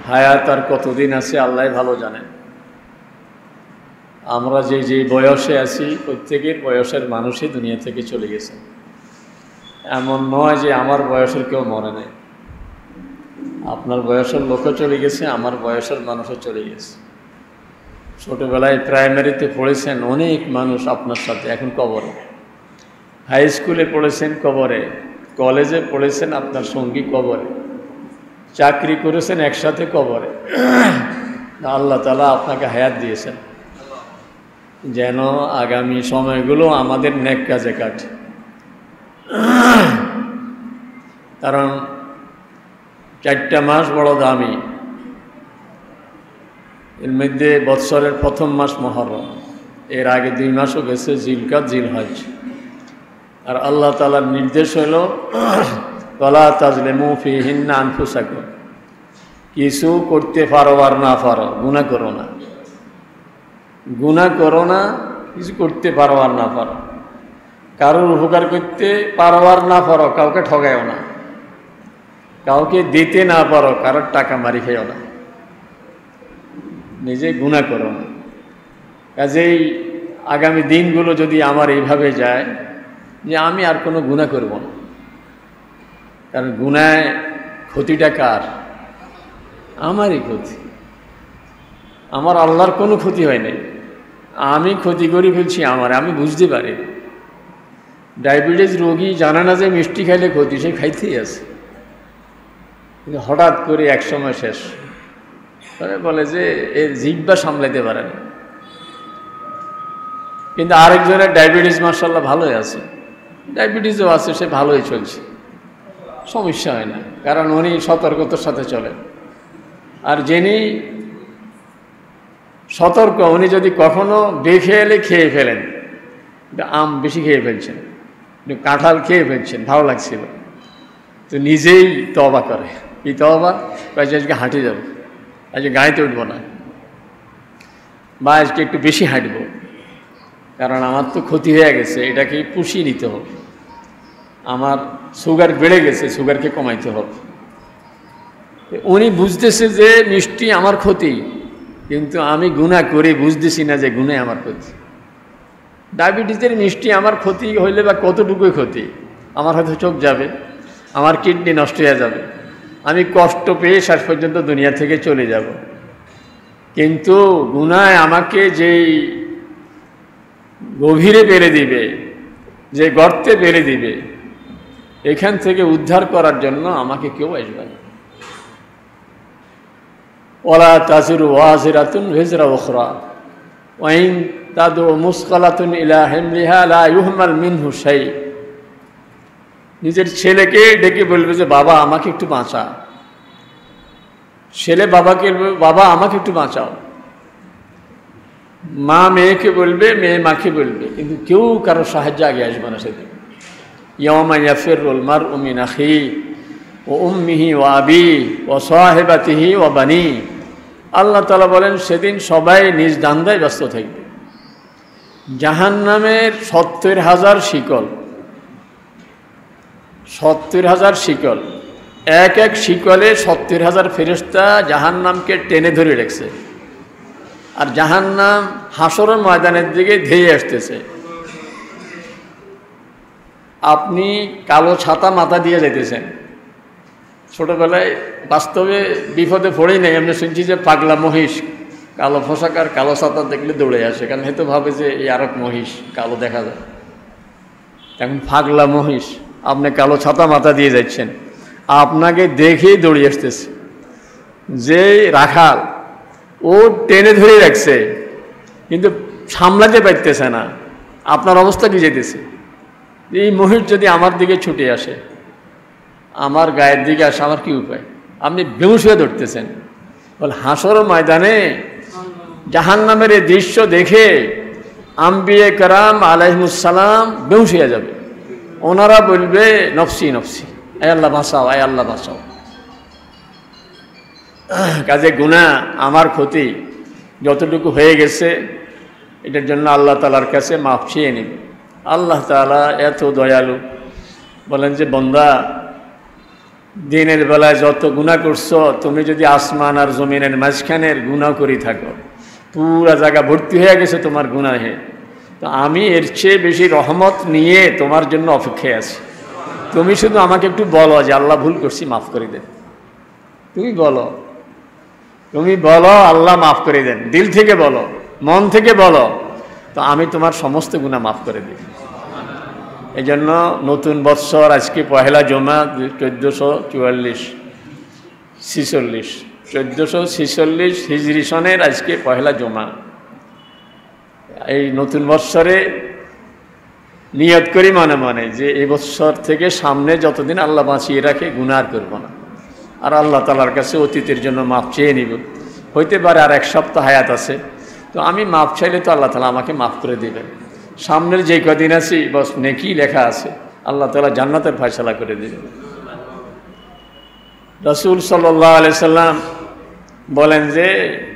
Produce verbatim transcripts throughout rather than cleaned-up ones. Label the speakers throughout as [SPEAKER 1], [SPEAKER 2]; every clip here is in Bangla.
[SPEAKER 1] হায়াত আর কতদিন আছে আল্লাহ ভালো জানেন। আমরা যে যে বয়সে আছি প্রত্যেকের বয়সের মানুষই দুনিয়া থেকে চলে গেছে। এমন নয় যে আমার বয়সের কেউ মরে নাই। আপনার বয়সের লোকও চলে গেছে, আমার বয়সের মানুষও চলে গেছে। ছোটোবেলায় প্রাইমারিতে পড়েছেন অনেক মানুষ আপনার সাথে এখন কবরে, হাই স্কুলে পড়েছেন কবরে, কলেজে পড়েছেন আপনার সঙ্গী কবরে, চাকরি করেছেন একসাথে কবরে। আল্লাহ তাআলা আপনাকে হায়াত দিয়েছেন যেন আগামী সময়গুলো আমাদের নেক কাজে কাটে। কারণ চারটা মাস বড় দামি। এর মধ্যে বৎসরের প্রথম মাস মুহররম, এর আগে দুই মাসও গেছে জিলকাত জিলহজ। আর আল্লাহ তাআলার নির্দেশ হইল ওয়ালা তাজলিমু ফীহিন্না আনফুসাকুম, কিছু করতে পারো আর না পারো গুনাহ করো না, গুনাহ করো না, কিছু করতে পারো আর না পারো, কারোর উপকার করতে পারো আর না পারো কাউকে ঠগায়ও না, কাউকে দিতে না পারো কারোর টাকা মারি খেয়েও না, নিজে গুনাহ করো না। কাজেই আগামী দিনগুলো যদি আমার এইভাবে যায় যে আমি আর কোনো গুনাহ করব না, কারণ গুনায় ক্ষতিটা কার? আমারই ক্ষতি। আমার আল্লাহর কোনো ক্ষতি হয় নাই, আমি ক্ষতি করে ফেলছি আমার, আমি বুঝতে পারি। ডায়াবেটিস রোগী জানে না যে মিষ্টি খাইলে ক্ষতি, সে খাইতেই আছে, কিন্তু হঠাৎ করে এক সময় শেষ তবে বলে যে এর জিহ্বা সামলাইতে পারে না। কিন্তু আরেকজনের ডায়াবেটিস মাশাআল্লাহ ভালোই আছে, ডায়াবেটিসও আছে, সে ভালোই চলছে, সমস্যা হয় না, কারণ উনি সতর্কতার সাথে চলেন। আর যিনি সতর্ক উনি যদি কখনো বেখেয়ালে খেয়ে ফেলেন, আম বেশি খেয়ে ফেলছেন, কাঁঠাল খেয়ে ফেলছেন, ভালো লাগছিল, তো নিজেই তওবা করে। কি তওবা? কয়েছে আজকে হাঁটে যাবো, আজকে গাড়িতে উঠবো না, বা আজকে একটু বেশি হাঁটবো, কারণ আমার তো ক্ষতি হয়ে গেছে, এটাকে পুষিয়ে নিতে হবে। আমার সুগার বেড়ে গেছে, সুগারকে কমাইতে হবে। উনি বুঝতেছে যে মিষ্টি আমার ক্ষতি, কিন্তু আমি গুনাহ করে বুঝতেছি না যে গুনাহ আমার ক্ষতি। ডায়াবেটিসের মিষ্টি আমার ক্ষতি হইলে বা কতটুকুই ক্ষতি, আমার হয়তো চোখ যাবে, আমার কিডনি নষ্ট হয়ে যাবে, আমি কষ্ট পেয়ে শেষ পর্যন্ত দুনিয়া থেকে চলে যাব। কিন্তু গুনাহ আমাকে যেই গভীরে বেড়ে দিবে, যে গর্তে বেড়ে দিবে, এখান থেকে উদ্ধার করার জন্য আমাকে কেউ আসবে না। ওয়ালা তাজিরু ওয়াজিরাতুন ভিজরা উখরা ওয়া ইন তাদু মুসকালাতুন ইলা হিমলিহা লা ইউহমাল মিনহু শাই। নিজের ছেলেকে ডেকে বলবে যে বাবা আমাকে একটু বাঁচা, ছেলে বাবাকে বলবে বাবা আমাকে একটু বাঁচাও, মা মেয়েকে বলবে, মেয়ে মাকে বলবে, কিন্তু কেউ কারো সাহায্য আগে আসবে না সেদিন। ইয়াওমা ইয়াফিরুল মারউ মিন আখিহি ওয়া উম্মিহি ওয়া আবিহি ওয়া সাহিবাতিহি ওয়া বানি। আল্লাহ তাআলা বলেন সেদিন সবাই নিজ দান্দায় ব্যস্ত থাকবে। জাহান্নামের সত্তর হাজার শিকল, সত্তর হাজার শিকল, এক এক শিকলে সত্তর হাজার ফেরেশতা জাহান্নামকে টেনে ধরে রেখেছে। আর জাহান্নাম হাসরের ময়দানের দিকে ধেয়ে আসতেছে। আপনি কালো ছাতা মাথা দিয়ে যেতেছেন, ছোটবেলায় বাস্তবে বিপদে পড়েই নেই, আমরা শুনছি যে পাগলা মহিষ কালো পোশাক আর কালো ছাতা দেখলে দৌড়ে আসে, কারণ হয়তো ভাবে যে এই আরেক মহিষ কালো দেখা যায়। এখন পাগলা মহিষ, আপনি কালো ছাতা মাথা দিয়ে যাচ্ছেন, আপনাকে দেখেই দৌড়িয়ে আসতেছে। যে রাখাল ও টেনে ধরে রাখছে কিন্তু সামলাতে পারতেছে না, আপনার অবস্থা কি যেতেছে? এই মহিষ যদি আমার দিকে ছুটে আসে, আমার গায়ের দিকে আসে, আমার কি উপায়? আপনি বেহুশ হয়ে ধরতেছেন। বল হাসর ময়দানে জাহান্নামের এই দৃশ্য দেখে আম্বিয়ে কেরাম আলাইহিমুসসালাম বেহুশ হয়ে যাবে। ওনারা বলবে নফসি নফসি, আয় আল্লাহ বাঁচাও, আয় আল্লাহ বাঁচাও। কাজে গুনাহ আমার ক্ষতি যতটুকু হয়ে গেছে এটার জন্য আল্লাহ তাআলার কাছে মাফ চেয়ে নেবে। আল্লাহ তাআলা এত দয়ালু, বলেন যে বন্দা দিনের বেলায় যত গুনাহ করছো, তুমি যদি আসমান আর জমিনের মাঝখানের গুনাহ করি থাকো, পুরা জায়গা ভর্তি হয়ে গেছে তোমার গুনাহে, তো আমি এর চেয়ে বেশি রহমত নিয়ে তোমার জন্য অপেক্ষায় আছি। তুমি শুধু আমাকে একটু বলো যে আল্লাহ ভুল করছি, মাফ করে দেন। তুমি বলো, তুমি বলো আল্লাহ মাফ করে দেন, দিল থেকে বলো, মন থেকে বলো, তো আমি তোমার সমস্ত গুনাহ মাফ করে দিই। এই জন্য নতুন বৎসর আজকে পহেলা জমা চোদ্দোশো চুয়াল্লিশ ছিচল্লিশ চোদ্দোশো ছিচল্লিশ হিজরি সনের আজকে পহেলা জমা। এই নতুন বৎসরে নিয়ত করি মনে মনে যে এই বৎসর থেকে সামনে যতদিন আল্লাহ বাঁচিয়ে রাখে গুনাহ করব না, আর আল্লাহ তাআলার কাছে অতীতের জন্য মাপ চেয়ে নিব। হইতে পারে আর এক সপ্তাহ হায়াত আছে, তো আমি মাপ চাইলে তো আল্লাহ তাআলা আমাকে মাফ করে দিবেন। সামনের যে কদিন আছি বস নেকি লেখা আছে, আল্লাহ তাআলা জান্নাতের ফয়সালা করে দিবেন। রাসূল সাল্লাল্লাহু আলাইহি সাল্লাম বলেন যে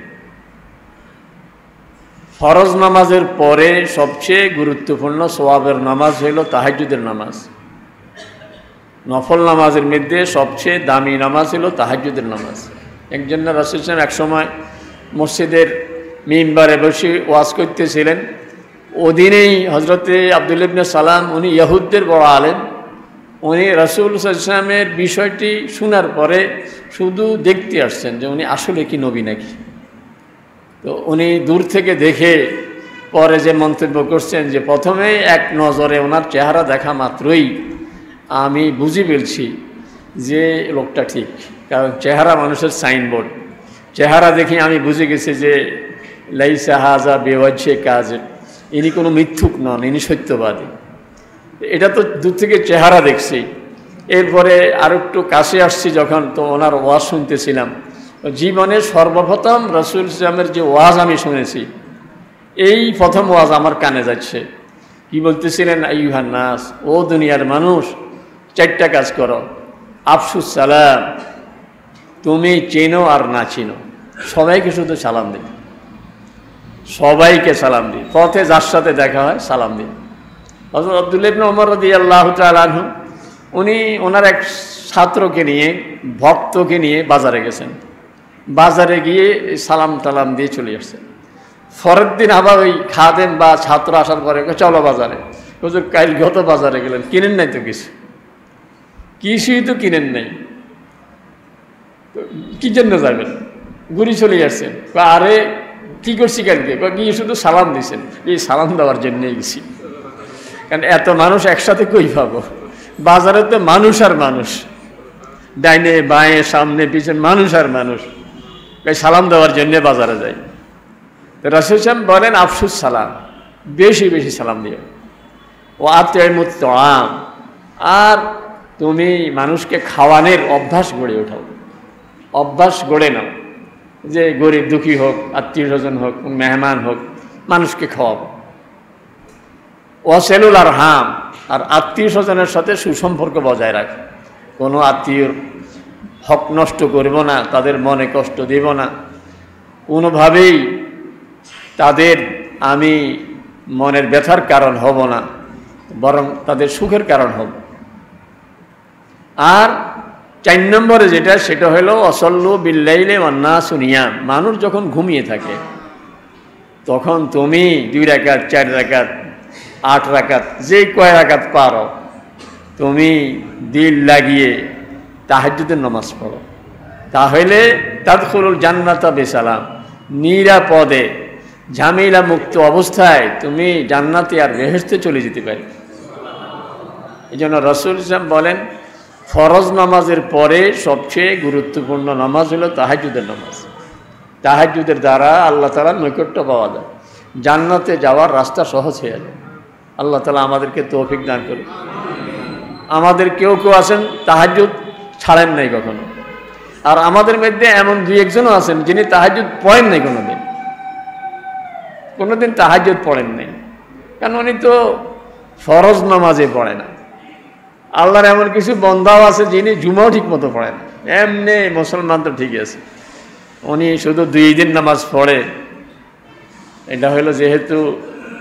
[SPEAKER 1] ফরজ নামাজের পরে সবচেয়ে গুরুত্বপূর্ণ সওয়াবের নামাজ হইল তাহাজ্জুদের নামাজ। নফল নামাজের মধ্যে সবচেয়ে দামি নামাজ হলো তাহাজ্জুদের নামাজ। একজন রাসূল সাল্লাল্লাহু এক সময় মসজিদের মিম্বারে বসে ওয়াজ করতেছিলেন। ওদিনেই হজরতে আব্দুল্লাহ ইবনে সালাম, উনি ইহুদদের বড় আলেম, উনি রাসূল সাল্লাল্লাহু আলাইহি ওয়াসাল্লামের বিষয়টি শোনার পরে শুধু দেখতে আসছেন যে উনি আসলে কি নবী নাকি। তো উনি দূর থেকে দেখে পরে যে মন্তব্য করছেন যে প্রথমে এক নজরে ওনার চেহারা দেখা মাত্রই আমি বুঝি ফেলছি যে লোকটা ঠিক, কারণ চেহারা মানুষের সাইনবোর্ড। চেহারা দেখে আমি বুঝে গেছি যে লাইসা হাজা বেওয়াজে কাজ, ইনি কোনো মিথ্যুক নন, ইনি সত্যবাদী। এটা তো দূর থেকে চেহারা দেখছি। এরপরে আর একটু কাছে আসছি যখন, তো ওনার ওয়াজ শুনতেছিলাম। জীবনে সর্বপ্রথম রাসূল ইসলামের যে ওয়াজ আমি শুনেছি, এই প্রথম ওয়াজ আমার কানে যাচ্ছে। কি বলতেছিলেন? আইয়ুহান নাস, ও দুনিয়ার মানুষ, চারটা কাজ করো। আফসুস সালাম, তুমি চেনো আর না চিনো সবাইকে শুধু সালাম দিই, সবাইকে সালাম দিই, পথে যার সাথে দেখা হয় সালাম দিই। হযরত আব্দুল্লাহ ইবনে ওমর রাদিয়াল্লাহু তাআলা আনহু, উনি ওনার এক ছাত্রকে নিয়ে, ভক্তকে নিয়ে বাজারে গেছেন। বাজারে গিয়ে সালাম টালাম দিয়ে চলে আসছেন। পরের দিন আবার ওই খাদেম বা ছাত্র আসার পরে চলো বাজারে। হুজুর কাল গত বাজারে গেলেন, কিনেন নাই তো কিছু, কিছুই তো কিনেন নাই, কি জন্য যাবেন? ঘুরি চলে আসছেন। আরে কি করছি কালকে? গিয়ে শুধু সালাম দিয়েছেন। এই সালাম দেওয়ার জন্যই গেছি, কারণ এত মানুষ একসাথে কই পাবো? বাজারে তো মানুষ আর মানুষ, ডাইনে বাঁয়ে সামনে পিছনে মানুষ আর মানুষ, এই সালাম দেওয়ার জন্য বাজারে যাই। তো রাসূল সাল্লাল্লাহু বলেন আফসুস সালাম, বেশি বেশি সালাম দিও। ও আতিমুত তাআম, আর তুমি মানুষকে খাওয়ানোর অভ্যাস গড়ে ওঠাও, অভ্যাস গড়ে নাও যে গরিব দুঃখী হোক, আত্মীয় স্বজন হোক, মেহমান হোক, মানুষকে খাওয়াবো। ওয়াসিলুল আরহাম, আর আত্মীয় স্বজনের সাথে সুসম্পর্ক বজায় রাখ। কোনো আত্মীয়র হক নষ্ট করব না, তাদের মনে কষ্ট দেব না, কোনোভাবেই তাদের আমি মনের ব্যথার কারণ হব না, বরং তাদের সুখের কারণ হব। আর চার নম্বরে যেটা, সেটা হলো অসল্লু বিল্লাইলে ওয়ান্নাসু নিয়াম, মানুষ যখন ঘুমিয়ে থাকে তখন তুমি দুই রাকাত, চার রাকাত, আট রাকাত, যে কয় রাকাত পারো তুমি দিল লাগিয়ে তাহাজ্জুদের নামাজ পড়ো। তাহলে তাদখুলুল জান্নাতা বিসালাম, নিরাপদে ঝামেলা মুক্ত অবস্থায় তুমি জান্নাতে আর বেহেশতে চলে যেতে পারি। এই জন্য রাসূল সাল্লাল্লাহু বলেন ফরজ নামাজের পরে সবচেয়ে গুরুত্বপূর্ণ নামাজ হলো তাহাজ্জুদের নামাজ। তাহাজ্জুদের দ্বারা আল্লাহ তাআলার নৈকট্য পাওয়া যায়, জান্নাতে যাওয়ার রাস্তা সহজ হয়ে যায়। আল্লাহ তাআলা আমাদেরকে তৌফিক দান করুন। আমাদের কেউ কেউ আছেন তাহাজ্জুদ ছাড়েন নাই কখনো, আর আমাদের মধ্যে এমন দুই একজনও আছেন যিনি তাহাজ্জুদ পড়েন নাই কোনোদিন, কোনোদিন তাহাজ্জুদ পড়েন নাই, কারণ উনি তো ফরজ নামাজে পড়ে না। আল্লাহর এমন কিছু বন্দাও আছে যিনি জুমাও ঠিক মতো পড়েন, এমনি মুসলমান তো ঠিকই আছে, উনি শুধু দুই দিন নামাজ পড়ে। এটা হলো যেহেতু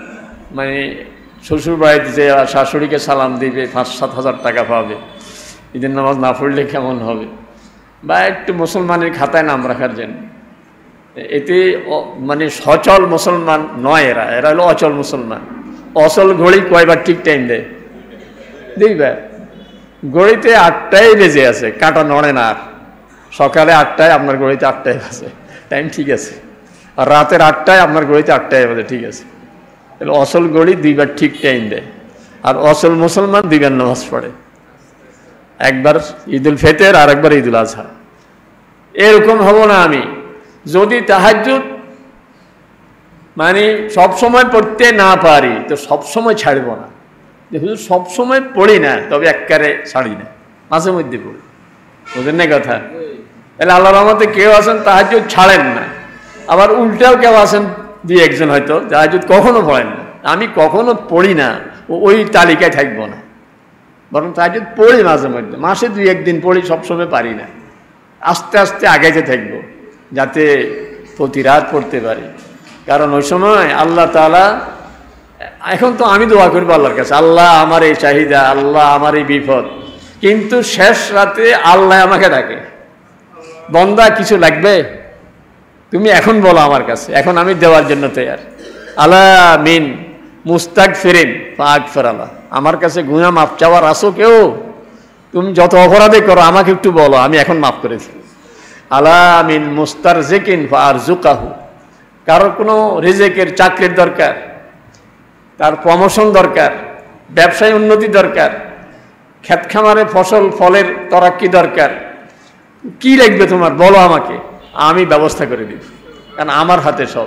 [SPEAKER 1] মানে শ্বশুর বাড়িতে যে শাশুড়িকে সালাম দিবে, পাঁচ সাত হাজার টাকা পাবে, ঈদের নামাজ না পড়লে কেমন হবে, বা একটু মুসলমানের খাতায় নাম রাখার জন্য। এতে মানে সচল মুসলমান নয়, এরা এরা হলো অচল মুসলমান। অচল ঘড়ি কয়বার ঠিক টাইম দেয়? দেখবে ঘড়িতে আটটায় বেজে আছে, কাঁটা নড়ে না। আর সকালে আটটায় আপনার ঘড়িতে আটটায় বাজে, টাইম ঠিক আছে। আর রাতের আটটায় আপনার ঘড়িতে আটটায় বাজে, ঠিক আছে। তাহলে অচল ঘড়ি দুইবার ঠিক টাইম দেয়। আর অচল মুসলমান দুইবার নামাজ পড়ে, একবার ঈদুল ফিতর আর একবার ঈদুল আজহা। এরকম হব না আমি। যদি তাহাজ্জুদ মানে সবসময় পড়তে না পারি তো সবসময় ছাড়ব না। যে হুজুর সবসময় পড়ি না, তবে একবারে ছাড়ি না, মাঝে মধ্যে পড়ি। বুঝলেন না কথা? তাহলে আল্লাহর রহমতে কেউ আছেন তাহাজ্জুদ ছাড়েন না, আবার উল্টাও কেউ আছেন দুই একজন হয়তো তাহাজ্জুদ কখনো পড়েন না। আমি কখনো পড়ি না, ওই তালিকায় থাকবো না, বরং তাহাজ্জুদ পড়ি মাঝে মধ্যে, মাসে দুই একদিন পড়ি, সবসময় পারি না। আস্তে আস্তে আগাইতে থাকবো যাতে প্রতি রাত পড়তে পারি। কারণ ওই সময় আল্লাহ তাআলা, এখন তো আমি দোয়া করবো আল্লাহর কাছে, আল্লাহ আমার এই চাহিদা, আল্লাহ আমার এই বিপদ, কিন্তু শেষ রাতে আল্লাহ আমাকে ডাকে, বন্দা কিছু লাগবে তুমি এখন বলো আমার কাছে, এখন আমি দেওয়ার জন্য তৈয়ার। আলা মিন মুস্তাগফিরিন ফাগফির আল্লাহ, আমার কাছে গুনাহ মাফ চাওয়ার আসো কেউ? তুমি যত অপরাধে করো আমাকে একটু বলো, আমি এখন মাফ করে দিই। আলা মিন মুস্তারজিকিন ফারজুকাহু, কারোর কোনো রিজেকের চাকরির দরকার, তার প্রমোশন দরকার, ব্যবসায় উন্নতি দরকার, ক্ষেত খামারে ফসল ফলের তরাক্কি দরকার, কি লাগবে তোমার বলো আমাকে, আমি ব্যবস্থা করে দিই, কারণ আমার হাতে সব।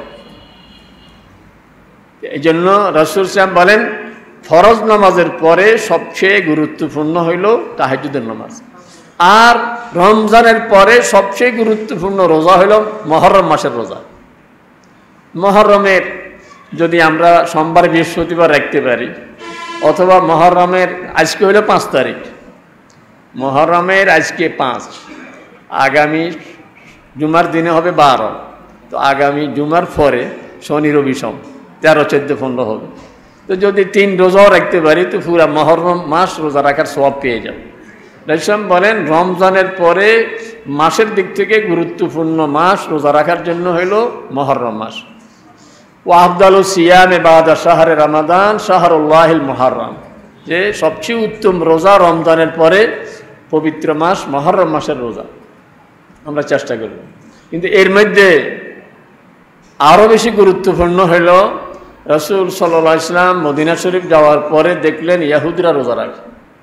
[SPEAKER 1] এই জন্য রাসূল সাল্লাল্লাহু আলাইহি ওয়াসাল্লাম বলেন ফরজ নামাজের পরে সবচেয়ে গুরুত্বপূর্ণ হইল তাহাজ্জুদের নামাজ। আর রমজানের পরে সবচেয়ে গুরুত্বপূর্ণ রোজা হইল মুহররম মাসের রোজা। মুহররমের যদি আমরা সোমবার বৃহস্পতিবার রাখতে পারি, অথবা মুহররমের আজকে হইল পাঁচ তারিখ, মুহররমের আজকে পাঁচ, আগামী জুমার দিনে হবে বারো, তো আগামী জুমার পরে শনি রবি সোম তেরো চোদ্দ পনেরো হবে। তো যদি তিন রোজাও রাখতে পারি তো পুরা মুহররম মাস রোজা রাখার সওয়াব পেয়ে যাব। রাসূল বলেন রমজানের পরে মাসের দিক থেকে গুরুত্বপূর্ণ মাস রোজা রাখার জন্য হইল মুহররম মাস। ওয়া আফদালু সিয়ামে বাদা শাহরে রমাদান শাহরুল্লাহিল মুহররম, যে সবচেয়ে উত্তম রোজা রমজানের পরে পবিত্র মাস মুহররম মাসের রোজা আমরা চেষ্টা করব। কিন্তু এর মধ্যে আরও বেশি গুরুত্বপূর্ণ হইল রাসূল সাল্লাল্লাহু আলাইহি ওয়াসাল্লাম মদিনা শরীফ যাওয়ার পরে দেখলেন ইহুদিরা রোজা রাখে।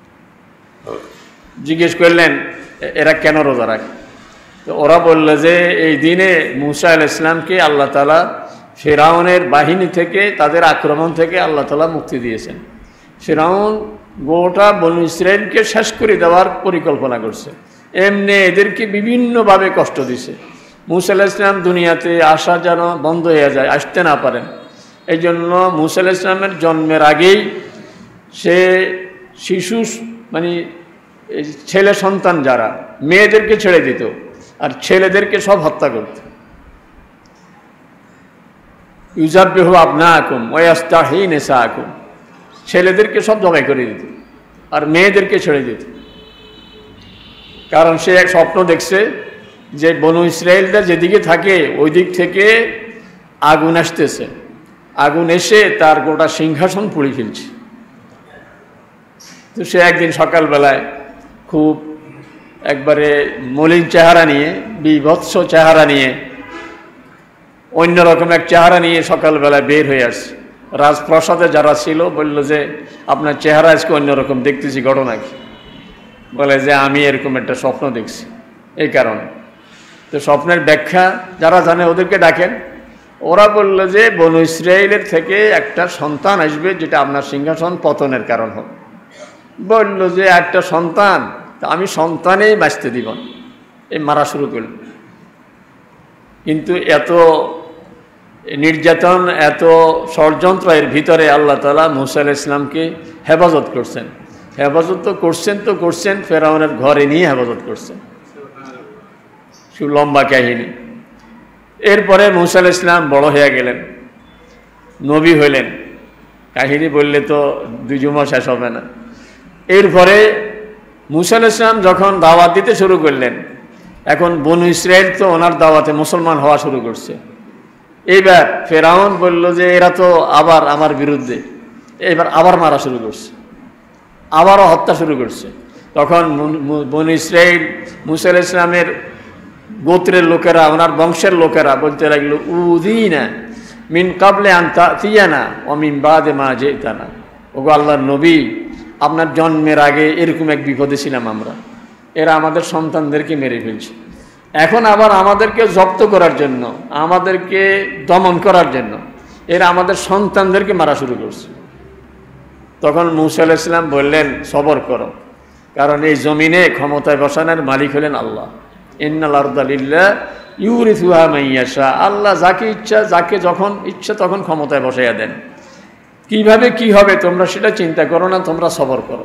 [SPEAKER 1] জিজ্ঞেস করলেন এরা কেন রোজা রাখে? তো ওরা বলল যে এই দিনে মূসা আলাইহিস সালামকে আল্লাহ তাআলা ফিরআউনের বাহিনী থেকে, তাদের আক্রমণ থেকে আল্লাহ তাআলা মুক্তি দিয়েছেন। ফিরআউন গোটা বনু ইসরাইলকে শেষ করে দেওয়ার পরিকল্পনা করছে, এমনি এদেরকে বিভিন্নভাবে কষ্ট দিছে। মূসা আলাইহিস সালাম দুনিয়াতে আসা যেন বন্ধ হয়ে যায়, আসতে না পারেন। এই জন্য মূসা আলাইহিস সালামের জন্মের আগেই সে শিশু মানে ছেলে সন্তান যারা, মেয়েদেরকে ছেড়ে দিত আর ছেলেদেরকে সব হত্যা করত। ইউযাব্বিহু আবনাআকুম ওয়া ইস্তাহয়ী নিসাআকুম, ছেলেদেরকে সব জবাই করে দিত আর মেয়েদেরকে ছেড়ে দিত। কারণ সে এক স্বপ্ন দেখছে যে বনু ইসরায়েলদের যেদিকে থাকে ওই দিক থেকে আগুন আসতেছে, আগুন এসে তার গোটা সিংহাসন পুড়ে ফেলছে। তো সে একদিন সকালবেলায় খুব একবারে মলিন চেহারা নিয়ে, বিভৎস চেহারা নিয়ে, অন্যরকম এক চেহারা নিয়ে সকালবেলায় বের হয়ে আসছে। রাজপ্রাসাদে যারা ছিল বলল যে আপনার চেহারা আজকে অন্যরকম দেখতেছি, ঘটনা কি? বলে যে আমি এরকম একটা স্বপ্ন দেখছি, এই কারণে। তো স্বপ্নের ব্যাখ্যা যারা জানে ওদেরকে ডাকেন। ওরা বলল যে বনু ইসরায়েলের থেকে একটা সন্তান আসবে যেটা আপনার সিংহাসন পতনের কারণ হবে। বলল যে একটা সন্তান, তা আমি সন্তানেই বাঁচতে দিব না, এই মারা শুরু করল। কিন্তু এত নির্যাতন, এত ষড়যন্ত্র এর ভিতরে আল্লাহ তাআলা মূসা আলাইহিস সালামকে হেফাজত করছেন। হেফাজত তো করছেন তো করছেন ফেরাউনের ঘরে নিয়ে হেফাজত করছেন। খুব লম্বা কাহিনী। এরপরে মূসা আলাইহিস সালাম বড় হয়ে গেলেন, নবী হইলেন। কাহিনী বললে তো দুই জুমা শেষ হবে না। এরপরে মুসা আলাইহিস সালাম যখন দাওয়াত দিতে শুরু করলেন, এখন বনু ইসরায়েল তো ওনার দাওয়াতে মুসলমান হওয়া শুরু করছে। এইবার ফেরাউন বলল যে এরা তো আবার আমার বিরুদ্ধে, এবার আবার মারা শুরু করছে, আবারও হত্যা শুরু করছে। তখন বনু ইসরায়েল মুসা আলাইহিস সালামের গোত্রের লোকেরা, ওনার বংশের লোকেরা বলতে লাগলো, উযিনা মিন কাবলে আন তাতিয়ানা ওয়া মিন বাদে মা জিতানা। ওগো আল্লাহর নবী, আপনার জন্মের আগে এরকম এক বিপদে ছিলাম আমরা, এরা আমাদের সন্তানদেরকে মেরে ফেলছে, এখন আবার আমাদেরকে জব্দ করার জন্য, আমাদেরকে দমন করার জন্য এরা আমাদের সন্তানদেরকে মারা শুরু করছে। তখন মুসা আলাইহিস সালাম বললেন, সবর করো, কারণ এই জমিনে ক্ষমতায় বসানোর মালিক হলেন আল্লাহ। ইন্নাল আরদা লিল্লাহ ইউরিসুহা মান ইয়াশা। আল্লাহ যাকে ইচ্ছা, যাকে যখন ইচ্ছা তখন ক্ষমতায় বসাইয়া দেন। কিভাবে কি হবে তোমরা সেটা চিন্তা করো না, তোমরা সবর করো।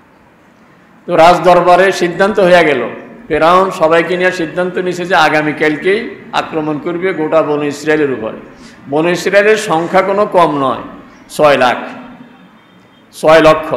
[SPEAKER 1] তো রাজ দরবারে সিদ্ধান্ত হয়ে গেল, ফেরাউন সবাইকে নিয়ে সিদ্ধান্ত নিয়েছে যে আগামীকালকেই আক্রমণ করবে গোটা বনু ইসরায়েলের উপরে। বনু ইসরায়েলের সংখ্যা কোনো কম নয়, ছয় লাখ ছয় লক্ষ।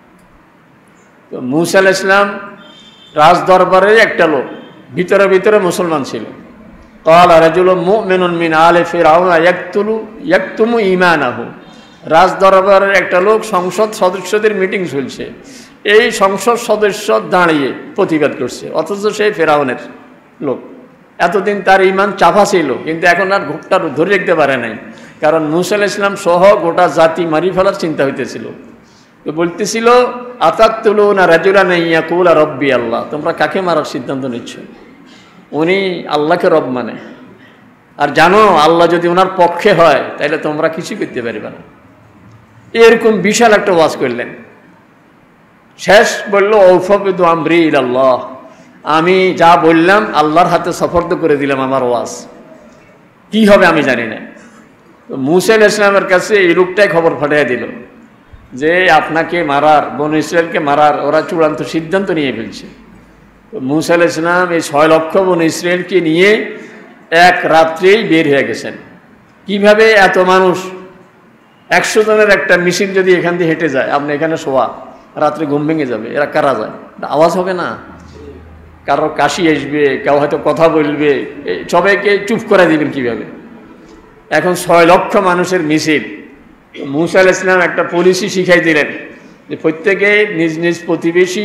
[SPEAKER 1] তো মুসা আলাইহিস সালাম রাজ দরবারের একটা লোক, ভিতরে ভিতরে মুসলমান ছিল। ক্বালা রাজুলুম মুমিনুন মিন আলি ফিরআউনা ইয়াকতুলু ইয়াকতুমু ঈমানাহু। রাজ দরবারের একটা লোক, সংসদ সদস্যদের মিটিং চলছে, এই সংসদ সদস্য দাঁড়িয়ে প্রতিবাদ করছে, অথচ সেই ফেরাউনের লোক। এতদিন তার ঈমান চাপা ছিল, কিন্তু এখন আর ঘোপটা ধরে রাখতে পারে নাই, কারণ মুসা আলাইহিস সালাম সহ গোটা জাতি মারি ফেলার চিন্তা হইতেছিল। তো বলতেছিল, আতাকতুলুনা রাজুলান ইয়াকুলা রব্বি আল্লাহ। তোমরা কাকে মারার সিদ্ধান্ত নিচ্ছ? উনি আল্লাহকে রব মানে, আর জানো আল্লাহ যদি ওনার পক্ষে হয় তাহলে তোমরা কিছু করতে পারবে না। এরকম বিশাল একটা ওয়াজ করলেন। শেষ বলল, ঔফবিদু আমরি ইলাল্লাহ। আমি যা বললাম আল্লাহর হাতে সফর্দ করে দিলাম আমার ওয়াজ, কি হবে আমি জানি না। তো মুসা আলাইহিস সালামের কাছে এই লোকটাই খবর পাঠিয়ে দিল যে আপনাকে মারার, বনু ইসরায়েলকে মারার ওরা চূড়ান্ত সিদ্ধান্ত নিয়ে ফেলছে। তো মুসা আলাইহিস সালাম এই ছয় লক্ষ বনু ইসরায়েলকে নিয়ে এক রাত্রেই বের হয়ে গেছেন। কিভাবে এত মানুষ, একশো জনের একটা মিছিল যদি এখান দিয়ে হেঁটে যায়, আপনি এখানে শোয়া, রাত্রে ঘুম ভেঙে যাবে, এরা কারা যায়, আওয়াজ হবে না, কারো কাশি আসবে, কেউ হয়তো কথা বলবে, সবাইকে চুপ করে দিবেন কিভাবে? এখন ছয় লক্ষ মানুষের মিছিল। মুসা আলাইহিস সালাম একটা পলিসি শিখাই দিলেন যে প্রত্যেকে নিজ নিজ প্রতিবেশী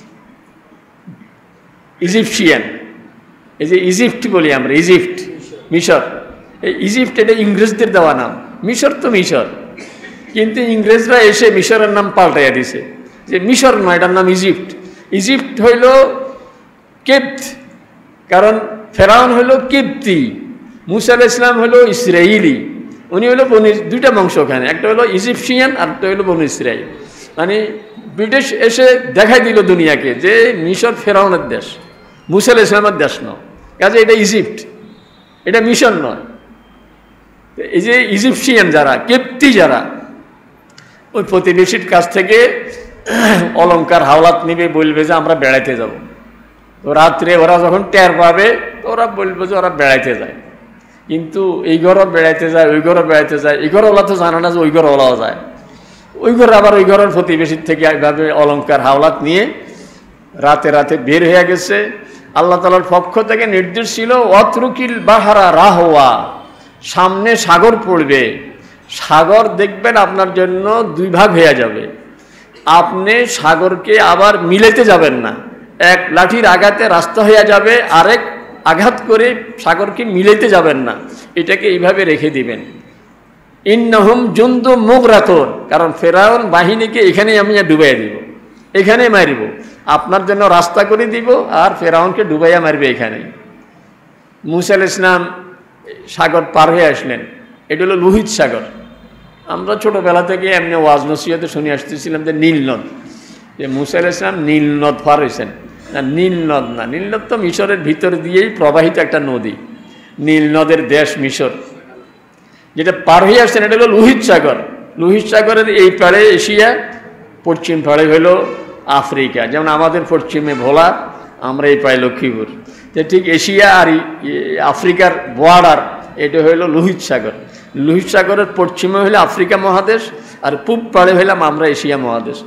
[SPEAKER 1] ইজিপশিয়ান, এই যে ইজিপ্ট বলি আমরা, ইজিপ্ট মিশর, এই ইজিপ্ট এটা ইংরেজদের দেওয়া নাম, মিশর তো মিশর, কিন্তু ইংরেজরা এসে মিশরের নাম পাল্টাইয়া দিছে, যে মিশর নয়, এটার নাম ইজিপ্ট। ইজিপ্ট হইল কিপ্ত, কারণ ফেরাউন হইল কিপ্তি, মুসা আলাইহিস সালাম হইল ইসরায়েলি। উনি হইল বনু, দুইটা বংশ ওখানে, একটা হলো ইজিপশিয়ান আর একটা হইল বনু ইসরায়েল। মানে ব্রিটিশ এসে দেখাই দিল দুনিয়াকে যে মিশর ফেরাউনের দেশ, মুসা আলাইহিস সালামের দেশ নয়, কাজে এটা ইজিপ্ট, এটা মিশর নয়। এই যে ইজিপশিয়ান যারা, কিপ্তি যারা, ওই প্রতিবেশীর কাছ থেকে অলঙ্কার হাওলাত নিবে, বলবে যে আমরা বেড়াইতে যাব। তো রাত্রে ওরা যখন টের পাবে ওরা বলবে যে ওরা বেড়াইতে যায়, কিন্তু এই ঘরও বেড়াইতে যায়, ওই ঘরও বেড়াইতে যায়, এই ঘরওয়ালা তো জানে না যে ওই ঘরওয়ালাও যায়, ওই ঘর আবার ওই ঘরের প্রতিবেশীর থেকে এইভাবে অলঙ্কার হাওলাত নিয়ে রাতে রাতে বের হয়ে গেছে। আল্লাহ তাআলার পক্ষ থেকে নির্দেশ ছিল, অতরুকিল বাহারা রাহওয়া, সামনে সাগর পড়বে, সাগর দেখবেন আপনার জন্য দুই ভাগ হয়ে যাবে, আপনি সাগরকে আবার মিলাইতে যাবেন না, এক লাঠির আঘাতে রাস্তা হয়ে যাবে, আরেক আঘাত করে সাগরকে মিলাইতে যাবেন না, এটাকে এইভাবে রেখে দিবেন। ইন্নাহুম জুনদুম মুগরাতুন, কারণ ফেরাউন বাহিনীকে এখানেই আমি ডুবাইয়া দিব, এখানেই মারিব, আপনার জন্য রাস্তা করে দিব, আর ফেরাউনকে ডুবাইয়া মারবে এখানেই। মুসা আলাইহিস সালাম সাগর পার হয়ে আসলেন, এটা হলো লোহিত সাগর। আমরা ছোটোবেলা থেকে এমনি ওয়াজ নসিহতে শুনে আসতেছিলাম যে নীল নদ, যে মুসা আলাইহিস সালাম নীল নদ পার হয়েছেন। না, নীল নদ না, নীল নদ তো মিশরের ভিতর দিয়েই প্রবাহিত একটা নদী, নীল নদের দেশ মিশর। যেটা পার হয়ে আসছেন এটা হলো লোহিত সাগর। লোহিত সাগরের এই পাড়ে এশিয়া, পশ্চিম পাড়ে হইল আফ্রিকা, যেমন আমাদের পশ্চিমে ভোলা, আমরা এই পাড়ে লক্ষ্মীপুর। যে ঠিক এশিয়া আর আফ্রিকার বর্ডার এটা হইল লোহিত সাগর। লোহিত সাগরের পশ্চিমে হইলে আফ্রিকা মহাদেশ, আর পূব পাড়ে হইলাম আমরা এশিয়া মহাদেশ।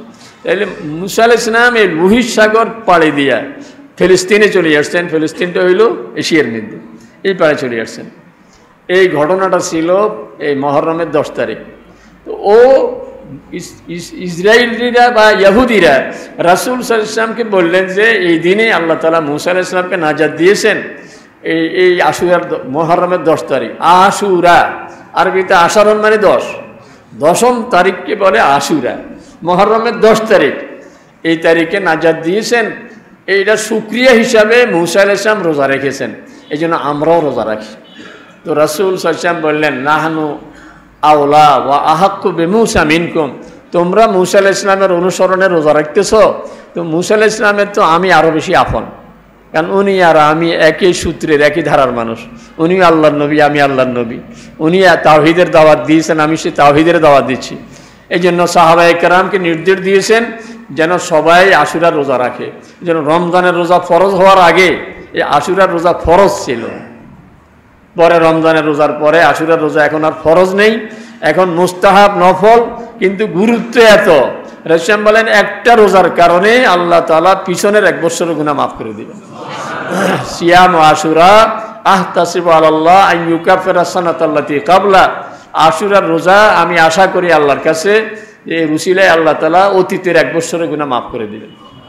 [SPEAKER 1] তাহলে মুসা আলাইহিস সালাম এই লোহিত সাগর পাড়ি দিয়া ফিলিস্তিনে চলে আসছেন। ফিলিস্তিনটা হইল এশিয়ার মধ্যে, এই পাড়ে চলে আসছেন। এই ঘটনাটা ছিল এই মহররমের দশ তারিখ। তো ও ইসরায়েলিরা বা ইহুদিরা রাসূল সাল্লাল্লাহু আলাইহি ওয়াসাল্লামকে বললেন যে এই দিনে আল্লাহ তাআলা মুসা আলাইহিস সালামকে নাজাত দিয়েছেন, এই এই আশুরার মহররমের দশ তারিখ। আশুরা আরবিতে আশারন মানে দশ, দশম তারিখকে বলে আশুরা। মহররমের দশ তারিখ এই তারিখে নাজাত দিয়েছেন। এইটা শুকরিয়া হিসাবে মুসা আলাইহিস সালাম রোজা রেখেছেন, এই জন্য আমরাও রোজা রাখি। তো রাসূল সাল্লাল্লাহু আলাইহি ওয়াসাল্লাম বললেন নাহনু আওলা ওয়া আহাক্কু বিমূসা মিনকুম, তোমরা মুসা আলাইহিস সালামের অনুসরণে রোজা রাখতেছ, তো মুসা আলাইহিস সালামের তো আমি আরও বেশি আপন, কারণ উনি আর আমি একই সূত্রের একই ধারার মানুষ। উনিও আল্লাহর নবী, আমি আল্লাহর নবী। উনি তাওহীদের দাওয়াত দিয়েছেন, আমি সে তাওহীদের দাওয়াত দিচ্ছি। এই জন্য সাহাবায়ে কেরামকে নির্দেশ দিয়েছেন যেন সবাই আশুরার রোজা রাখে, যেন রমজানের রোজা ফরজ হওয়ার আগে এই আশুরার রোজা ফরজ ছিল। পরে রমজানের রোজার পরে আশুরার রোজা এখন আর ফরজ নেই, এখন মুস্তাহাব নফল, কিন্তু গুরুত্ব এত। রাসূল বলেন একটা রোজার কারণে আল্লাহ তাআলা পিছনের এক বছরের গুনাহ মাফ করে দিবেন। সিয়াম আশুরা আহতাসিবু আলাল্লাহ আন ইউকাফিরা সানাতাল্লাতী ক্বাবলা, আশুরার রোজা আমি আশা করি আল্লাহর কাছে যে রুসিলায় আল্লাহ তাআলা অতীতের এক বছরের গুনাহ মাফ করে দিবেন।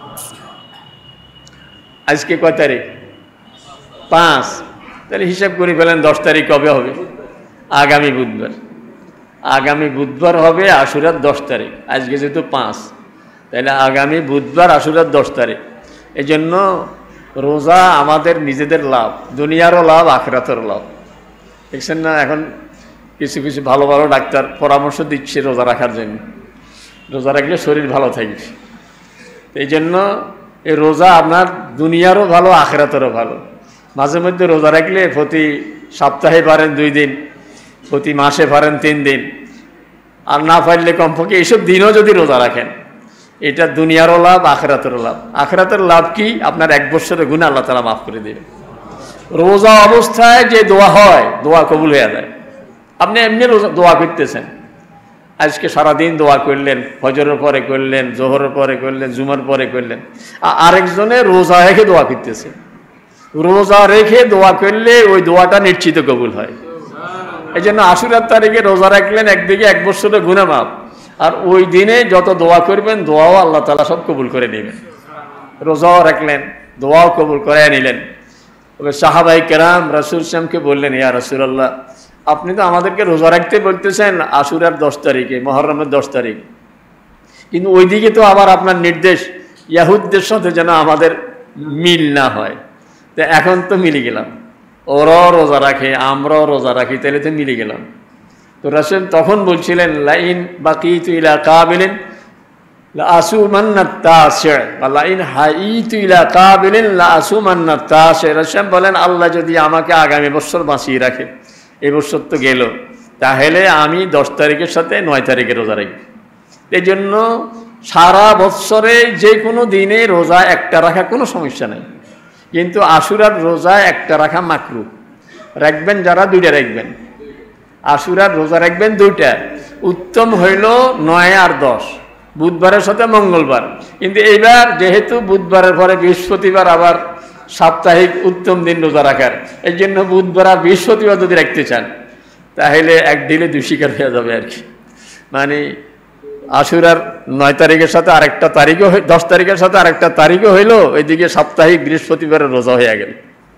[SPEAKER 1] আজকে কয় তারিখ? পাঁচ। তাহলে হিসাব করে ফেলেন দশ তারিখ কবে হবে? আগামী বুধবার। আগামী বুধবার হবে আশুরার দশ তারিখ। আজকে যেহেতু পাঁচ, তাহলে আগামী বুধবার আশুরার দশ তারিখ। এই জন্য রোজা আমাদের নিজেদের লাভ, দুনিয়ারও লাভ, আখিরাতেরও লাভ। দেখছেন না, এখন কিছু কিছু ভালো ভালো ডাক্তার পরামর্শ দিচ্ছে রোজা রাখার জন্য, রোজা রাখলে শরীর ভালো থাকবে। এই জন্য এই রোজা আপনার দুনিয়ারও ভালো, আখিরাতেরও ভালো। মাঝে মধ্যে রোজা রাখলে প্রতি সপ্তাহে পারেন দুই দিন, প্রতি মাসে পারেন তিন দিন, আর না পারলে কমপক্ষে এইসব দিনও যদি রোজা রাখেন, এটা দুনিয়ারও লাভ, আখিরাতেরও লাভ। আখিরাতের লাভ কি? আপনার এক বছরের গুনাহ আল্লাহ তাআলা মাফ করে দেবেন। রোজা অবস্থায় যে দোয়া হয়, দোয়া কবুল হয়ে যায়। আপনি এমনি রোজা দোয়া করতেছেন, আজকে সারাদিন দোয়া করলেন, ফজরের পরে করলেন, জোহরের পরে করলেন, জুমার পরে করলেন, আরেকজনে রোজা রেখে দোয়া করতেছে। রোজা রেখে দোয়া করলে ওই দোয়াটা নিশ্চিত কবুল হয়। এই জন্য আশুরার তারিখে রোজা রাখলেন, একদিকে এক বছরের গুনাহ মাফ, আর ওই দিনে যত দোয়া করবেন দোয়াও আল্লাহ তাআলা সব কবুল করে নেবেন। রোজাও রাখলেন, দোয়াও কবুল করে নিলেন। তবে সাহাবায়ে কেরাম রাসূল সাল্লামকে বললেন, ইয়া রাসূলুল্লাহ, আপনি তো আমাদেরকে রোজা রাখতে বলতেছেন আশুরার দশ তারিখে, মহররমের দশ তারিখ, কিন্তু ওইদিকে তো আবার আপনার নির্দেশ ইয়াহুদদের সাথে যেন আমাদের মিল না হয়। তো এখন তো মিলে গেলাম, ওরাও রোজা রাখে, আমরাও রোজা রাখি, তাহলে তো মিলে গেলাম। তো রাসূল তখন বলছিলেন লাইন বাকিতু ইলা কাবিলিন লা আসুমান্নাত তাসি' বা লাইন হাইতু ইলা কাবিলিন লা আসুমান্নাত তাসি'। রাসূল বলেন আল্লাহ যদি আমাকে আগামী বছর বাঁচিয়ে রাখে, এই বছর তো গেল, তাহলে আমি দশ তারিখের সাথে নয় তারিখে রোজা রাখি। এই জন্য সারা বৎসরে যে কোনো দিনে রোজা একটা রাখা কোনো সমস্যা নেই, কিন্তু আশুরার রোজা একটা রাখা মাকরুহ। রাখবেন যারা দুইটা রাখবেন, আশুরার রোজা রাখবেন দুইটা। উত্তম হইল নয় আর দশ, বুধবারের সাথে মঙ্গলবার। কিন্তু এইবার যেহেতু বুধবারের পরে বৃহস্পতিবার আবার সাপ্তাহিক উত্তম দিন রোজা রাখার, এই জন্য বুধবার আর বৃহস্পতিবার যদি রাখতে চান তাহলে এক ঢিলে দুই শিকার হয়ে যাবে আর কি। মানে আশুরার নয় তারিখের সাথে আরেকটা তারিখও, দশ তারিখের সাথে আরেকটা তারিখও হইল, ওইদিকে সাপ্তাহিক বৃহস্পতিবারের রোজা হয়ে গেল।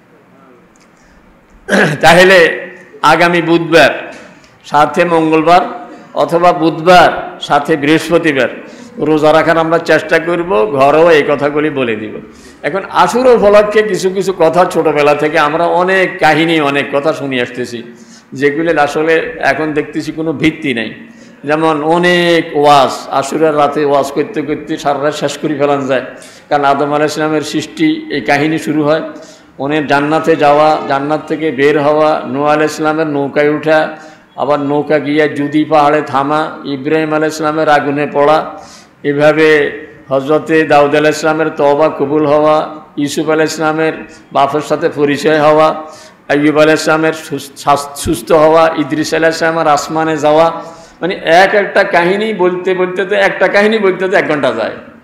[SPEAKER 1] তাহলে আগামী বুধবার সাথে মঙ্গলবার অথবা বুধবার সাথে বৃহস্পতিবার রোজা রাখার আমরা চেষ্টা করব, ঘরেও এই কথাগুলি বলে দিব। এখন আশুরা উপলক্ষে কিছু কিছু কথা ছোটবেলা থেকে আমরা অনেক কাহিনী, অনেক কথা শুনে আসতেছি, যেগুলি আসলে এখন দেখতেছি কোনো ভিত্তি নেই। যেমন অনেক ওয়াজ, আশুরার রাতে ওয়াজ করতে করতে সারা রাত শেষ করে ফেলান যায়, কারণ আদম আলাইহিস সালামের সৃষ্টি এই কাহিনী শুরু হয়, ওনের জান্নাতে যাওয়া, জান্নাত থেকে বের হওয়া, নূহ আলাইহিস সালামের নৌকায় ওঠা, আবার নৌকা গিয়ে জুদি পাহাড়ে থামা, ইব্রাহিম আলাইহিস সালামের আগুনে পড়া, এভাবে হজরতে দাউদ আলাইহিস সালামের তওবা কবুল হওয়া, ইউসুফ আলাইহিস সালামের বাপের সাথে পরিচয় হওয়া, আইয়ুব আলাইহিস সালামের সুস্থ হওয়া, ইদ্রিস আলাইহিস সালামের আসমানে যাওয়া। মানে এক একটা কাহিনী বলতে বলতে তো একটা কাহিনী বলতে তো এক ঘন্টা যায়।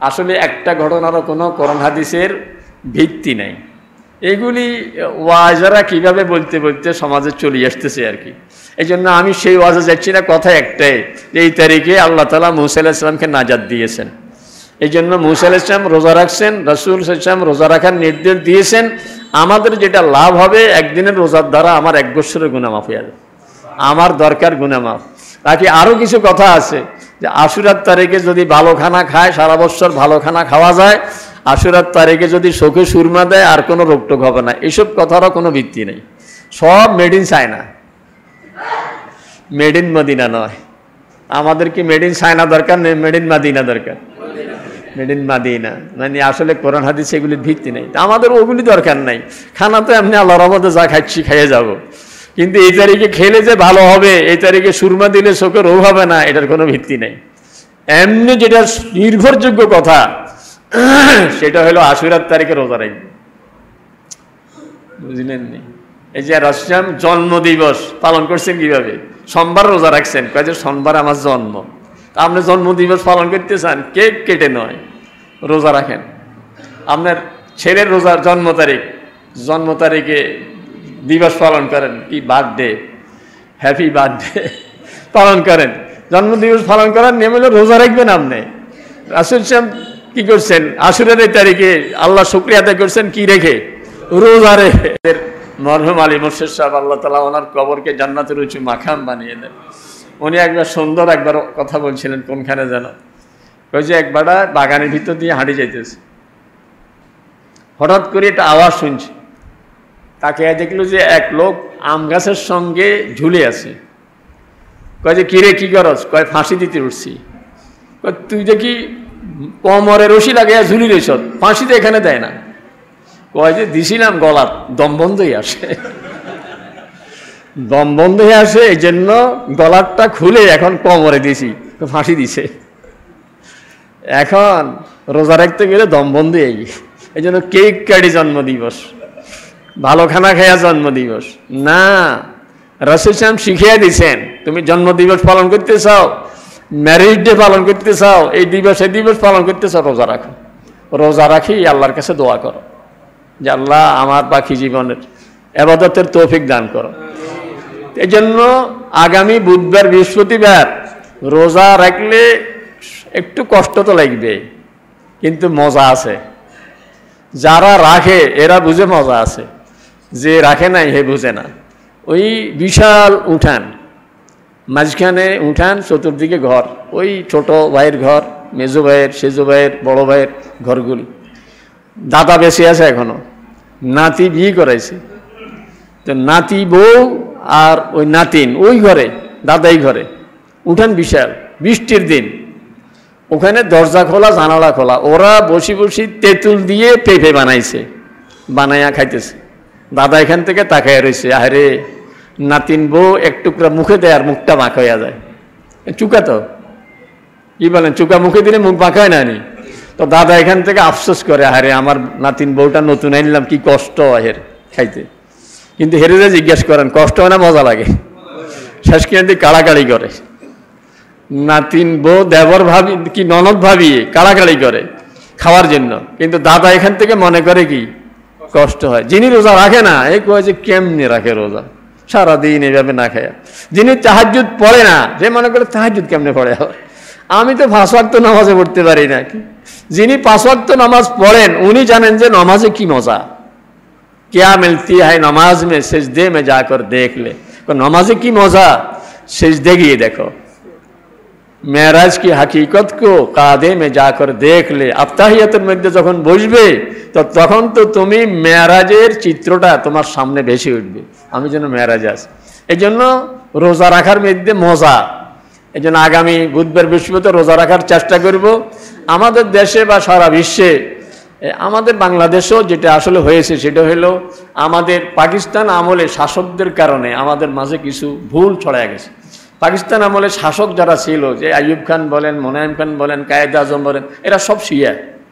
[SPEAKER 1] আসলে একটা ঘটনারও কোনো কোরআন হাদিসের ভিত্তি নেই। এগুলি ওয়াজারা কিভাবে বলতে বলতে সমাজে চলে আসতেছে আর কি। এই জন্য আমি সেই ওয়াজে যাচ্ছি না, কথা একটাই, এই তারিখে আল্লাহ তাআলা মূসা আলাইহিস সালামকে নাজাত দিয়েছেন। এই জন্য মূসা আলাইহিস সালাম রোজা রাখছেন, রাসূল সাল্লাল্লাহু আলাইহি ওয়াসাল্লাম রোজা রাখার নির্দেশ দিয়েছেন। আমাদের যেটা লাভ হবে, একদিনের রোজার দ্বারা আমার এক বছরের গুনাহ মাফ হয়ে যাবে, আমার দরকার গুনাহ মাফ। বাকি আরও কিছু কথা আছে যে আশুরার তারিখে যদি ভালো খানা খায়, সারা বছর ভালো খানা খাওয়া যায়, আশুরার তারিখে যদি চোখে সুরমা দেয় আর কোনো রোগটোক হবে না, এসব কথারও কোনো ভিত্তি নেই। সব made in China, made in Medina নয়। আমাদের কি মেড ইন চায়না দরকার নেই, মেড ইন মাদিনা দরকার, মেড ইন মাদিনা। মানে আসলে কোরআন হাদিস এগুলির ভিত্তি নেই, আমাদের ওগুলি দরকার নাই। খানা তো এমনি আল্লাহর রহমতে যা খাচ্ছি খাইয়ে যাব, কিন্তু এই তারিখে খেলে যে ভালো হবে, এই তারিখে সুরমা দিলে চোখে রোগ হবে না, এটার কোনো ভিত্তি নেই। এমনি যেটা নির্ভরযোগ্য কথা সেটা হলো আশুরার তারিখে রোজা রাখবে, বুঝলেন নি? এই যে রাসূল জন্মদিবস পালন করছেন কিভাবে? সোমবার রোজা রাখছেন, কয় যে সোমবার আমার জন্ম। তা আপনি জন্মদিবস পালন করতে চান, কেক কেটে নয়, রোজা রাখেন। আপনার ছেলের রোজার জন্ম তারিখ, জন্ম তারিখে দিবস পালন করেন, কি বার্থডে, হ্যাপি বার্থডে পালন করেন, জন্মদিবস পালন করার নিয়ম হলো রোজা রাখবেন। আপনি রাসূল সাহেব কি করছেন? আশুরার এই তারিখে আল্লাহ শুকরিয়া আদায় করছেন কি রেখে? রোজা রেখে। মরহুম আলী মুর্শিদ সাহেব আল্লাহ তাআলা ওনার কবরকে জান্নাতের উঁচু মাকাম বানিয়ে দেন। উনি একবার সুন্দর একবার কথা বলছিলেন, কোনখানে যেন, ওই যে একবার বাগানের ভিতর দিয়ে হাঁটি যাইতেছে, হঠাৎ করে একটা আওয়াজ শুনছে, তাকে দেখলো যে এক লোক আম গাছের সঙ্গে ঝুলে আছে। কয় যে কিরে কি করস? কয় ফাঁসি দিতে উঠছি। তুই দেখি কোমরে রশি লাগাইয়া ঝুলি রয়েছ, ফাঁসি তো এখানে দেয় না। কয় যে দিছিলাম, গলার দম বন্ধ হয়ে আসে, দম বন্ধ হয়ে আসে, এই জন্য গলারটা খুলে এখন কোমরে দিছি, ফাঁসি দিছে। এখন রোজা রাখতে গেলে দম বন্ধ হয়ে গেছে, এই জন্য কেক কাটি জন্মদিবস, ভালো খানা খাইয়া জন্মদিবস না। রাসূল সাহেব শিখিয়ে দিছেন, তুমি জন্মদিবস পালন করতে চাও, ম্যারেজ ডে পালন করতে চাও, এই দিবস এই দিবস পালন করতে চাও, রোজা রাখো। রোজা রাখি আল্লাহর কাছে দোয়া করো যে আল্লাহ আমার বাকি জীবনের ইবাদতের তৌফিক দান করো। এই জন্য আগামী বুধবার বৃহস্পতিবার রোজা রাখলে একটু কষ্ট তো লাগবে, কিন্তু মজা আছে। যারা রাখে এরা বুঝে মজা আছে, যে রাখে নাই হে বুঝে না। ওই বিশাল উঠান, মাঝখানে উঠান, চতুর্দিকে ঘর, ওই ছোট ভাইয়ের ঘর, মেজো ভাইয়ের, সেজো ভাইয়ের, বড় ভাইয়ের ঘরগুলি। দাদা বেঁচে আছে এখনো, নাতি বিয়ে করাইছে, তো নাতি বউ আর ওই নাতিন ওই ঘরে, দাদাই ঘরে। উঠান বিশাল, বৃষ্টির দিন, ওখানে দরজা খোলা জানালা খোলা, ওরা বসি বসি তেঁতুল দিয়ে পেঁপে বানাইছে, বানাইয়া খাইতেছে। দাদা এখান থেকে তাকায় রয়েছে, আরে নাতিন বউ এক টুকরা মুখে দেয় আর মুখটা বাঁকা হইয়া যায়। চুকা তো কি বলেন, চুকা মুখে দিলে মুখ বাঁকা হয় না নি? তো দাদা এখান থেকে আফসোস করে, আরে আমার নাতিন বউটা নতুন আনলাম, কি কষ্ট হের খাইতে। কিন্তু হেরে যে জিজ্ঞেস করেন কষ্ট হয় না মজা লাগে? শেষ কিনে কাড়াকাড়ি করে, নাতিন বউ দেবর ভাবি কি ননদ ভাবি কাড়াকাড়ি করে খাওয়ার জন্য। কিন্তু দাদা এখান থেকে মনে করে কি কষ্ট হয়। যিনি রোজা রাখে না, এই কয় যে কেমনে রাখে রোজা, সারাদিন এইভাবে না খায়। যিনি তাহাজ্জুদ পড়ে না, যে মনে করে তাহাজ্জুদ কেমনে পড়ে, আমি তো পাঁচ ওয়াক্ত নামাজে পড়তে পারি না। যিনি পাঁচ ওয়াক্ত নামাজ পড়েন উনি জানেন যে নামাজে কি মজা, क्या मिलती है नमाज में, सिजदे में जाकर देख ले। नमाजे की मजा सिजदे की देखो, मेराज की हकीकत को कादे में जाकर देख ले। আফতাহিয়াতের মধ্যে যখন বসবে তো তখন তো তুমি মেরাজের চিত্রটা তোমার সামনে ভেসে উঠবে, আমি যেন মেরাজ আছি। এই জন্য রোজা রাখার মধ্যে মজা। এই জন্য আগামী বুধবার বৃহস্পতিবার রোজা রাখার চেষ্টা করব। আমাদের দেশে বা সারা বিশ্বে, আমাদের বাংলাদেশেও যেটা আসলে হয়েছে সেটা হলো আমাদের পাকিস্তান আমলে শাসকদের কারণে আমাদের মাঝে কিছু ভুল ছড়ায় গেছে। পাকিস্তান আমলে শাসক যারা ছিল, যে আইয়ুব খান বলেন, মোনায়েম খান বলেন, কায়েদ আজম বলেন, এরা সব শিয়া।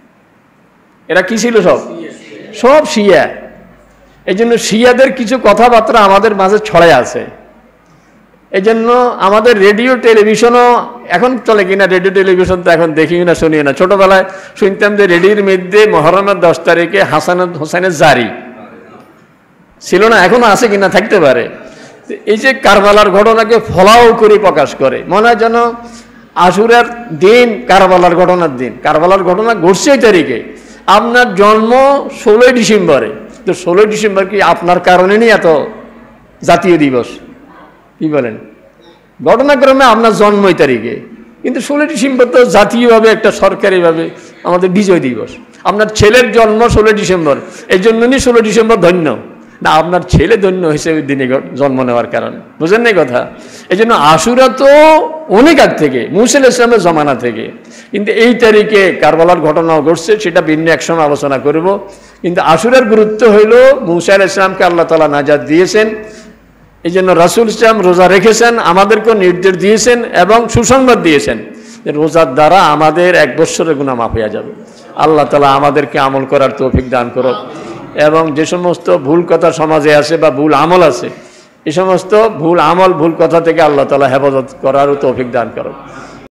[SPEAKER 1] এরা কি ছিল? সব সব শিয়া। এই জন্য শিয়াদের কিছু কথাবার্তা আমাদের মাঝে ছড়ায় আছে। এই জন্য আমাদের রেডিও টেলিভিশনও এখন চলে কিনা, রেডিও টেলিভিশন তো এখন দেখি না, শুনি না। ছোটবেলায় শুনতাম যে রেডিওর মধ্যে মহরমের দশ তারিখে হাসান হোসেনের জারি ছিল না, এখনো আছে কিনা থাকতে পারে। এই যে কারবালার ঘটনাকে ফলাও করে প্রকাশ করে, মনে হয় যেন আশুরার দিন কারবালার ঘটনার দিন। কারবালার ঘটনা ঘটছে এই তারিখে, আপনার জন্ম ষোলোই ডিসেম্বরে, তো ষোলোই ডিসেম্বর কি আপনার কারণে নেই এত জাতীয় দিবস? কি বলেন? ঘটনাক্রমে আপনার জন্ম এই তারিখে, কিন্তু ষোলোই ডিসেম্বর তো জাতীয়ভাবে একটা সরকারিভাবে আমাদের বিজয় দিবস। আপনার ছেলের জন্ম ষোলোই ডিসেম্বর, এই জন্যই ষোলোই ডিসেম্বর ধন্য না, আপনার ছেলে ধন্য হয়েছে ওই দিনে জন্ম নেওয়ার কারণে। বুঝেন না কথা? এই জন্য আশুরা তো অনেক আগ থেকে, মুসা আলাইহিস সালামের জমানা থেকে, কিন্তু এই তারিখে কারবালার ঘটনাও ঘটছে, সেটা ভিন্ন একসময় আলোচনা করব। কিন্তু আশুরার গুরুত্ব হইল মুসা আলাইহিস সালামকে আল্লাহ তাআলা নাজাত দিয়েছেন, এই জন্য রাসূল ইসলাম রোজা রেখেছেন, আমাদেরকেও নির্দেশ দিয়েছেন এবং সুসংবাদ দিয়েছেন যে রোজার দ্বারা আমাদের এক বৎসরের গুনাহ মাফ হয়ে যাবে। আল্লাহ তাআলা আমাদেরকে আমল করার তৌফিক দান করুক, এবং যে সমস্ত ভুল কথা সমাজে আছে বা ভুল আমল আছে, এই সমস্ত ভুল আমল ভুল কথা থেকে আল্লাহ তাআলা হেফাজত করারও তৌফিক দান করুক।